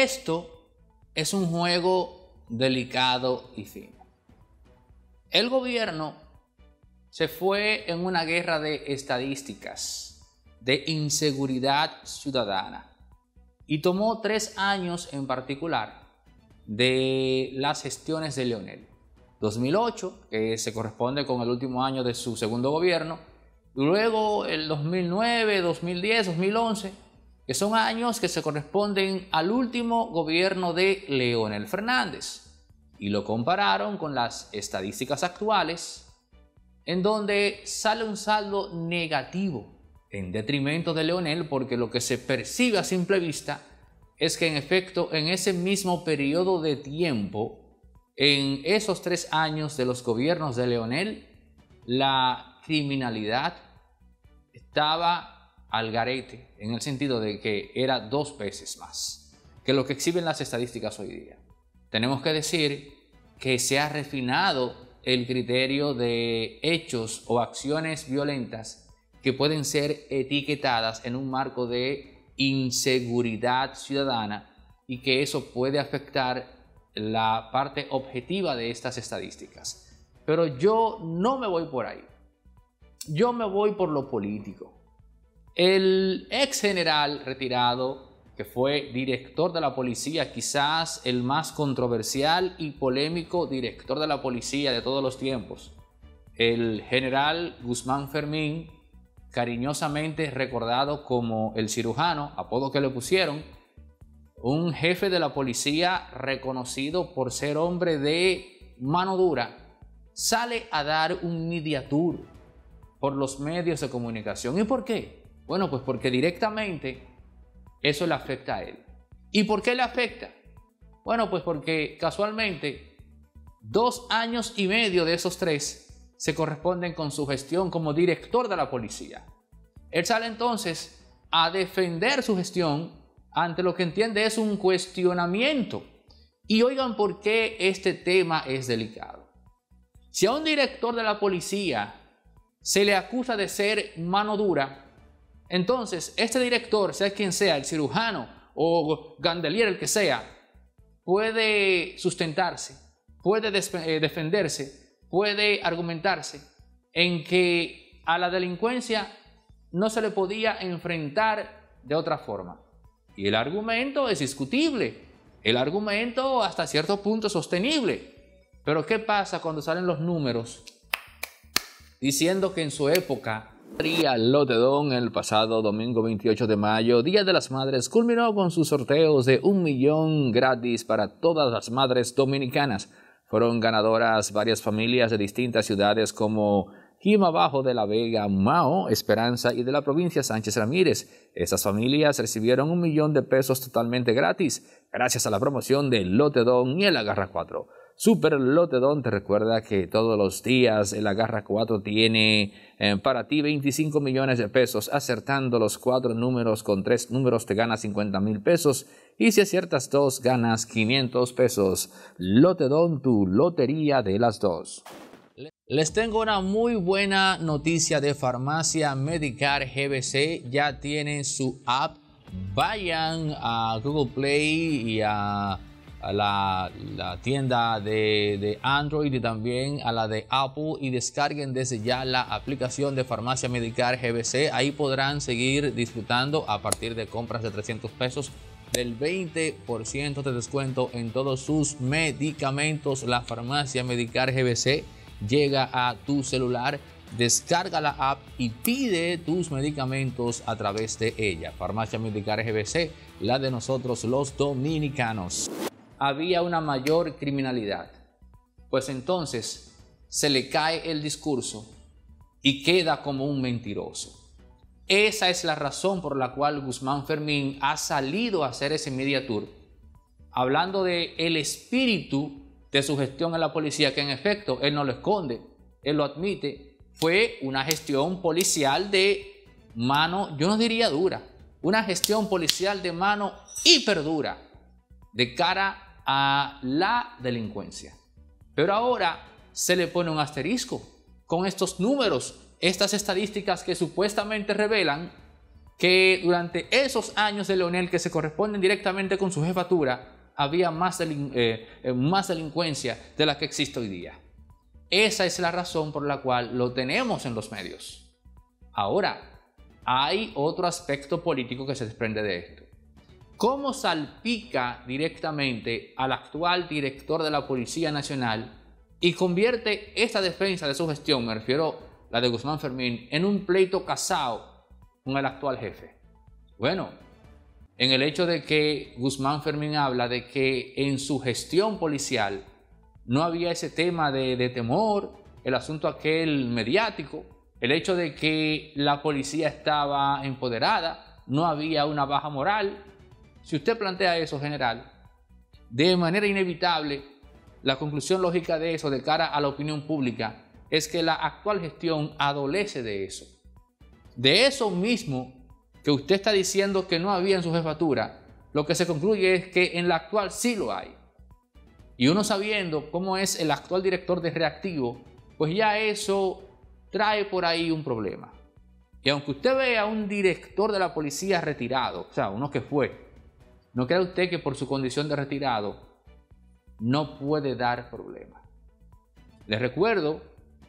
Esto es un juego delicado y fino. El gobierno se fue en una guerra de estadísticas, de inseguridad ciudadana, y tomó 3 años en particular de las gestiones de Leonel. 2008, que se corresponde con el último año de su segundo gobierno, y luego el 2009, 2010, 2011, que son años que se corresponden al último gobierno de Leonel Fernández. Y lo compararon con las estadísticas actuales, en donde sale un saldo negativo en detrimento de Leonel, porque lo que se percibe a simple vista es que en efecto en ese mismo periodo de tiempo, en esos 3 años de los gobiernos de Leonel, la criminalidad estaba al garete, en el sentido de que era 2 veces más que lo que exhiben las estadísticas hoy día. Tenemos que decir que se ha refinado el criterio de hechos o acciones violentas que pueden ser etiquetadas en un marco de inseguridad ciudadana, y que eso puede afectar la parte objetiva de estas estadísticas. Pero yo no me voy por ahí. Yo me voy por lo político. El ex general retirado, que fue director de la policía, quizás el más controversial y polémico director de la policía de todos los tiempos, el general Guzmán Fermín, cariñosamente recordado como el cirujano, apodo que le pusieron, un jefe de la policía reconocido por ser hombre de mano dura, sale a dar un media tour por los medios de comunicación. ¿Y por qué? Bueno, pues porque directamente eso le afecta a él. ¿Y por qué le afecta? Bueno, pues porque casualmente 2 años y medio de esos 3 se corresponden con su gestión como director de la policía. Él sale entonces a defender su gestión ante lo que entiende es un cuestionamiento. Y oigan por qué este tema es delicado. Si a un director de la policía se le acusa de ser mano dura, entonces este director, sea quien sea, el cirujano o Gandelier, el que sea, puede sustentarse, puede defenderse, puede argumentarse en que a la delincuencia no se le podía enfrentar de otra forma. Y el argumento es discutible, el argumento hasta cierto punto es sostenible. Pero ¿qué pasa cuando salen los números diciendo que en su época Lotedón, el pasado domingo 28 de mayo, Día de las Madres, culminó con sus sorteos de 1 millón gratis para todas las madres dominicanas? Fueron ganadoras varias familias de distintas ciudades como Jimabajo de la Vega, Mao, Esperanza y de la provincia Sánchez Ramírez. Estas familias recibieron 1 millón de pesos totalmente gratis gracias a la promoción de Lotedón y el Agarra 4. Super Lotedón te recuerda que todos los días el Agarra 4 tiene para ti 25 millones de pesos. Acertando los 4 números con 3 números te ganas 50,000 pesos. Y si aciertas 2 ganas 500 pesos. Lotedón, tu lotería de las 2. Les tengo una muy buena noticia de Farmacia Medicare GBC. Ya tienen su app. Vayan a Google Play y a la tienda de Android y también a la de Apple, y descarguen desde ya la aplicación de Farmacia Medicare GBC. Ahí podrán seguir disfrutando a partir de compras de 300 pesos del 20% de descuento en todos sus medicamentos. La Farmacia Medicare GBC llega a tu celular. Descarga la app y pide tus medicamentos a través de ella. Farmacia Medicare GBC, la de nosotros los dominicanos. Había una mayor criminalidad, pues entonces se le cae el discurso y queda como un mentiroso. Esa es la razón por la cual Guzmán Fermín ha salido a hacer ese media tour, hablando de el espíritu de su gestión en la policía, que en efecto él no lo esconde, él lo admite. Fue una gestión policial de mano, yo no diría dura, una gestión policial de mano hiperdura de cara a la delincuencia. Pero ahora se le pone un asterisco con estos números, estas estadísticas que supuestamente revelan que durante esos años de Leonel, que se corresponden directamente con su jefatura, había más delincuencia de la que existe hoy día. Esa es la razón por la cual lo tenemos en los medios. Ahora, hay otro aspecto político que se desprende de esto. ¿Cómo salpica directamente al actual director de la Policía Nacional y convierte esta defensa de su gestión, me refiero a la de Guzmán Fermín, en un pleito casado con el actual jefe? Bueno, en el hecho de que Guzmán Fermín habla de que en su gestión policial no había ese tema de temor, el asunto aquel mediático, el hecho de que la policía estaba empoderada, no había una baja moral. Si usted plantea eso, general, de manera inevitable, la conclusión lógica de eso de cara a la opinión pública es que la actual gestión adolece de eso. De eso mismo que usted está diciendo que no había en su jefatura, lo que se concluye es que en la actual sí lo hay. Y uno sabiendo cómo es el actual director de Reactivo, pues ya eso trae por ahí un problema. Y aunque usted vea a un director de la policía retirado, o sea, uno que fue, no crea usted que por su condición de retirado no puede dar problema. Les recuerdo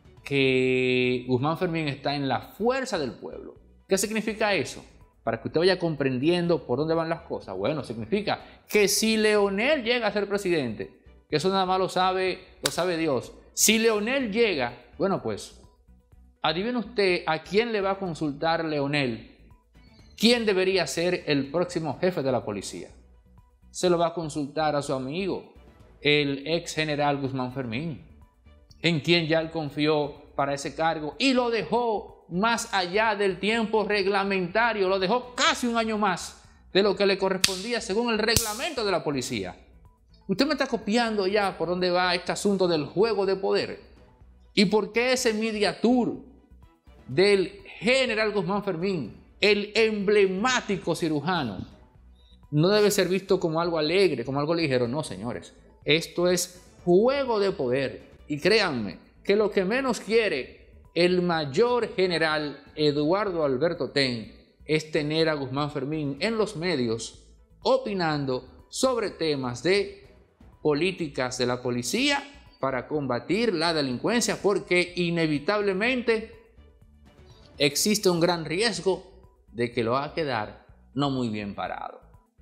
que Guzmán Fermín está en la fuerza del pueblo. ¿Qué significa eso? Para que usted vaya comprendiendo por dónde van las cosas. Bueno, significa que si Leonel llega a ser presidente, que eso nada más lo sabe Dios. Si Leonel llega, bueno, pues, adivine usted a quién le va a consultar Leonel. ¿Quién debería ser el próximo jefe de la policía? Se lo va a consultar a su amigo, el ex general Guzmán Fermín, en quien ya él confió para ese cargo y lo dejó más allá del tiempo reglamentario, lo dejó casi un año más de lo que le correspondía según el reglamento de la policía. Usted me está copiando ya por dónde va este asunto del juego de poder. ¿Y por qué ese media tour del general Guzmán Fermín, el emblemático cirujano, no debe ser visto como algo alegre, como algo ligero? No, señores. Esto es juego de poder. Y créanme que lo que menos quiere el mayor general Eduardo Alberto Ten es tener a Guzmán Fermín en los medios opinando sobre temas de políticas de la policía para combatir la delincuencia, porque inevitablemente existe un gran riesgo de que lo va a quedar no muy bien parado.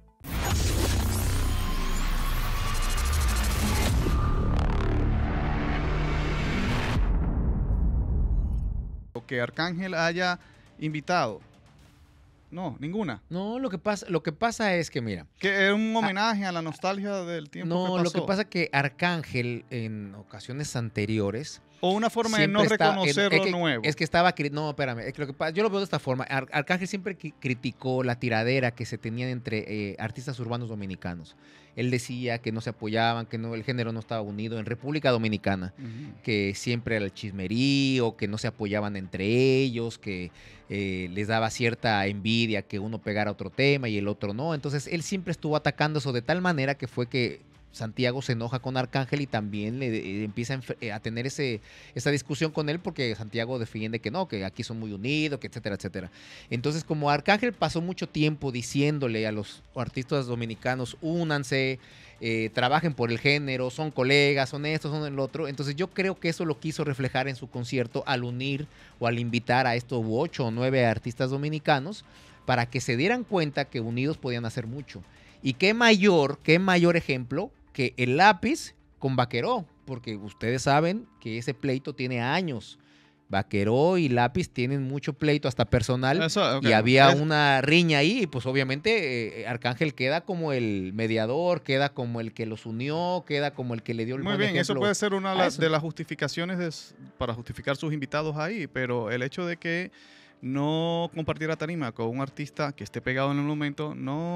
Que Arcángel haya invitado. No, ninguna. No, lo que pasa es que, mira. Que es un homenaje a la nostalgia del tiempo que pasó. No, lo que pasa es que Arcángel en ocasiones anteriores... O una forma de no reconocer lo nuevo. Es que estaba... No, espérame. Es que yo lo veo de esta forma. Arcángel siempre criticó la tiradera que se tenía entre artistas urbanos dominicanos. Él decía que no se apoyaban, que no, el género no estaba unido en República Dominicana, que siempre era el chismerío, que no se apoyaban entre ellos, que les daba cierta envidia que uno pegara otro tema y el otro no. Entonces él siempre estuvo atacando eso de tal manera que fue que Santiago se enoja con Arcángel y también le empieza a tener esa discusión con él, porque Santiago defiende que no, que aquí son muy unidos, que etcétera, etcétera. Entonces, como Arcángel pasó mucho tiempo diciéndole a los artistas dominicanos, únanse, trabajen por el género, son colegas, son estos, son el otro. Entonces yo creo que eso lo quiso reflejar en su concierto al unir o al invitar a estos 8 o 9 artistas dominicanos para que se dieran cuenta que unidos podían hacer mucho. Y qué mayor ejemplo que el Lápiz con Vaqueró, porque ustedes saben que ese pleito tiene años. Vaqueró y Lápiz tienen mucho pleito, hasta personal, y había una riña ahí, y pues obviamente Arcángel queda como el mediador, queda como el que los unió, queda como el que le dio el buen ejemplo. Muy bien, eso puede ser una de las justificaciones para justificar sus invitados ahí, pero el hecho de que no compartiera tarima con un artista que esté pegado en el momento,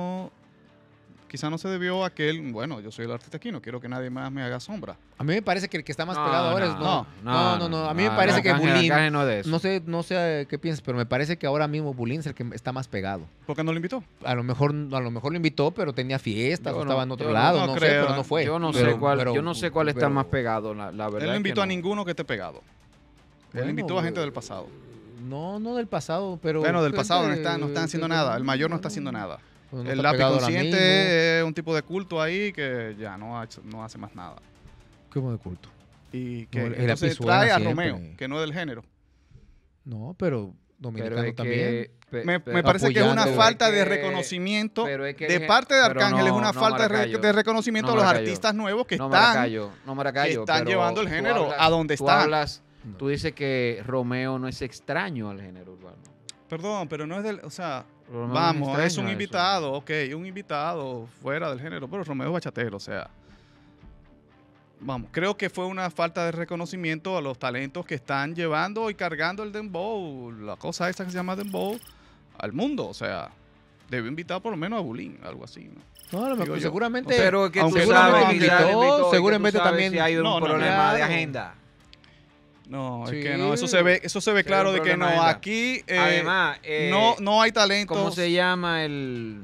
quizá no se debió a que él, bueno, yo soy el artista aquí, no quiero que nadie más me haga sombra. A mí me parece que el que está más pegado ahora es... No. A mí me parece que Bulín... No sé qué piensas, pero me parece que ahora mismo Bulín es el que está más pegado. ¿Por qué no lo invitó? A lo mejor lo invitó, pero tenía fiestas, o estaba en otro lado, no sé, pero no fue. Yo no sé cuál está más pegado, la verdad. Él no invitó a ninguno que esté pegado. Él invitó a gente del pasado. No del pasado, pero... Bueno, del pasado no están haciendo nada. El mayor no está haciendo nada. El lápiz consciente es un tipo de culto ahí que ya no hace más nada. ¿Cómo de culto? Y que entonces trae a Romeo, que no es del género. No, pero dominicano también. Me parece que es una falta de reconocimiento de parte de Arcángel, es una falta de reconocimiento a los artistas nuevos que están llevando el género a donde está. Tú dices que Romeo no es extraño al género urbano. Perdón, pero no es del... O sea, vamos, es un invitado, ok, un invitado fuera del género, pero Romeo es bachatero, o sea... Vamos, creo que fue una falta de reconocimiento a los talentos que están llevando y cargando el dembow, la cosa esa que se llama dembow, al mundo. O sea, debe invitar por lo menos a Bulín, algo así, ¿no? No, a lo mejor, seguramente. Pero que tú seguramente sabes, seguramente también si hay un problema de agenda. No, sí. Es que no, eso se ve claro de que no. Aquí además, no hay talentos. ¿Cómo se llama el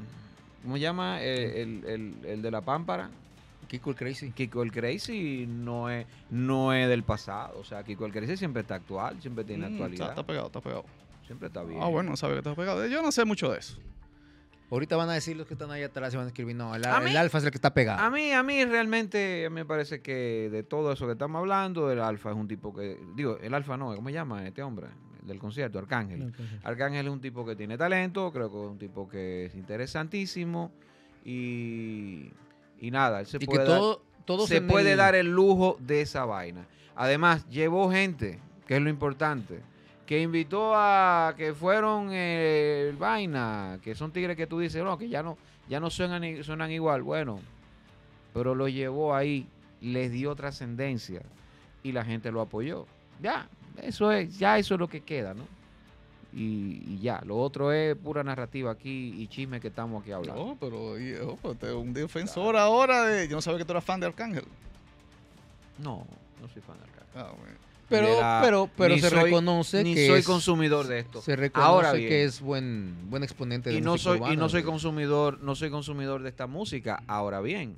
de la Pámpara? Kiko el Crazy. Kiko el Crazy no es del pasado. O sea, Kiko el Crazy siempre está actual, siempre tiene actualidad. Está pegado. Siempre está bien. Ah, bueno, sabe que está pegado. Yo no sé mucho de eso. Ahorita van a decir los que están ahí atrás y van a escribir, no, el Alfa es el que está pegado. A mí realmente me parece que de todo eso que estamos hablando, el Alfa es un tipo que... Digo, el Alfa no, ¿cómo se llama este hombre? El del concierto, Arcángel. Arcángel es un tipo que tiene talento, creo que es un tipo que es interesantísimo y nada, él se puede dar el lujo de esa vaina. Además, llevó gente, que es lo importante, que invitó a que fueron vaina, que son tigres que tú dices, no, que ya no suenan igual. Bueno, pero lo llevó ahí, les dio trascendencia y la gente lo apoyó. Ya eso es lo que queda, ¿no? Y ya, lo otro es pura narrativa aquí y chisme que estamos aquí hablando. No, pero usted es un defensor ahora de... Yo no sabía que tú eras fan de Arcángel. No soy fan de Arcángel. Ah, bueno. Pero se reconoce ni que soy consumidor de esto. Se reconoce ahora bien, que es buen exponente de música urbana. Y no soy consumidor de esta música. Ahora bien,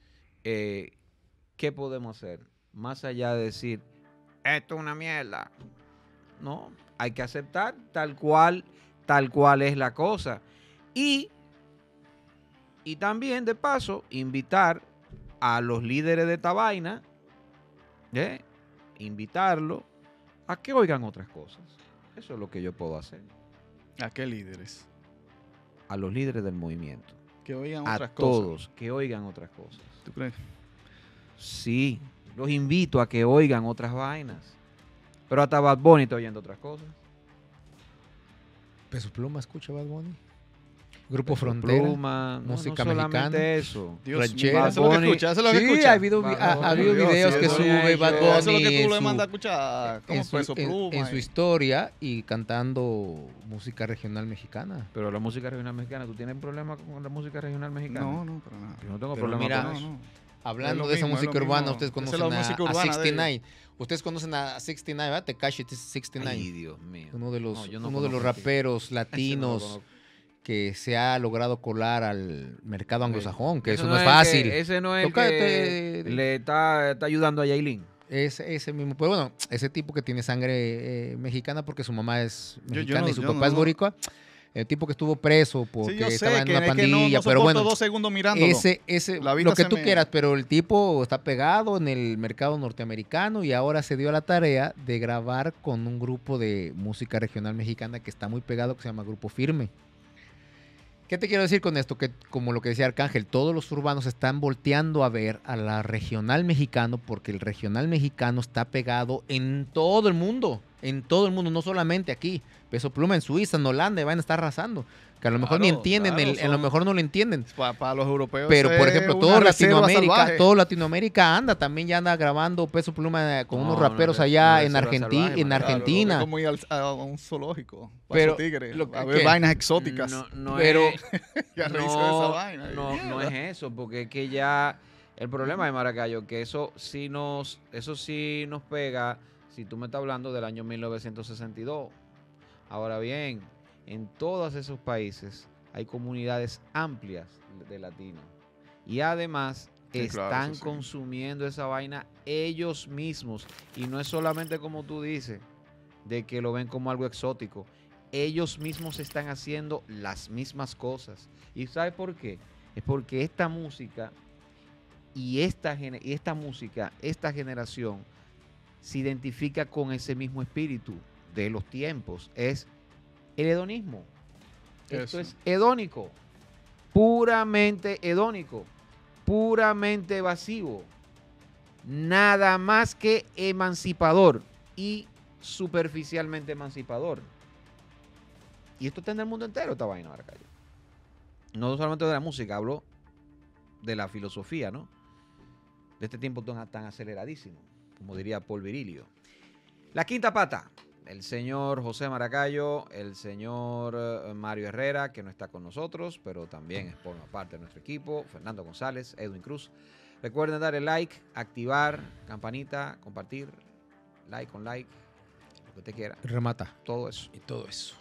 ¿qué podemos hacer? Más allá de decir, esto es una mierda. No, hay que aceptar tal cual es la cosa. Y también, de paso, invitar a los líderes de esta vaina, invitarlo a que oigan otras cosas. Eso es lo que yo puedo hacer. ¿A qué líderes? A los líderes del movimiento. Que oigan otras cosas. A todos, que oigan otras cosas. ¿Tú crees? Sí, los invito a que oigan otras vainas. Pero hasta Bad Bunny está oyendo otras cosas. Peso Pluma escucha Bad Bunny. Grupo Frontera, Pluma, música no mexicana, eso. Ranchera. Eso es lo que escucha, eso es lo que escucha. Ha habido videos que sube Bad Bunny. Eso es lo que tú le mandas a escuchar. ¿Cómo Peso Pluma? En su historia y cantando música regional mexicana. Pero la música regional mexicana, ¿tú tienes problema con la música regional mexicana? No, para nada. Yo no tengo problema con eso. Hablando de esa música urbana, ustedes conocen a 69. Ustedes conocen a 69, ¿verdad? Tekashi 69. Ay, Dios mío. Uno de los raperos latinos que se ha logrado colar al mercado anglosajón, que eso no es fácil. Ese no es el que le está ayudando a Yailin. Ese mismo, pues bueno, ese tipo que tiene sangre mexicana porque su mamá es mexicana y su papá es boricua. El tipo que estuvo preso porque estaba en una pandilla, pero bueno, 2 segundos mirándolo. Lo que tú quieras, pero el tipo está pegado en el mercado norteamericano y ahora se dio a la tarea de grabar con un grupo de música regional mexicana que está muy pegado, que se llama Grupo Firme. ¿Qué te quiero decir con esto? Que como lo que decía Arcángel, todos los urbanos están volteando a ver a la regional mexicano porque el regional mexicano está pegado en todo el mundo, no solamente aquí. Peso Pluma en Suiza, en Holanda, van a estar arrasando. Que a lo mejor ni entienden, a lo mejor no lo entienden. Para los europeos. Pero, por ejemplo, todo Latinoamérica anda, también ya anda grabando Peso Pluma con unos raperos allá en Argentina. Claro, como ir a un zoológico, pero tigre, a ver vainas exóticas. No es eso, porque es que ya el problema de Maracayo, que eso sí nos pega, si tú me estás hablando del año 1962. Ahora bien, en todos esos países hay comunidades amplias de latinos. Y además están consumiendo esa vaina ellos mismos. Y no es solamente como tú dices, de que lo ven como algo exótico. Ellos mismos están haciendo las mismas cosas. ¿Y sabe por qué? Es porque esta música esta generación se identifica con ese mismo espíritu de los tiempos. Es el hedonismo. Esto es hedónico, puramente hedónico, puramente evasivo, nada más que emancipador y superficialmente emancipador. Y esto está en el mundo entero, esta vaina, Maracayo. No solamente de la música, hablo de la filosofía, ¿no? De este tiempo tan aceleradísimo, como diría Paul Virilio. La quinta pata, el señor José Maracayo, el señor Mario Herrera, que no está con nosotros, pero también forma parte de nuestro equipo, Fernando González, Edwin Cruz. Recuerden darle like, activar, campanita, compartir, like, lo que usted quiera. Remata. Todo eso. Y todo eso.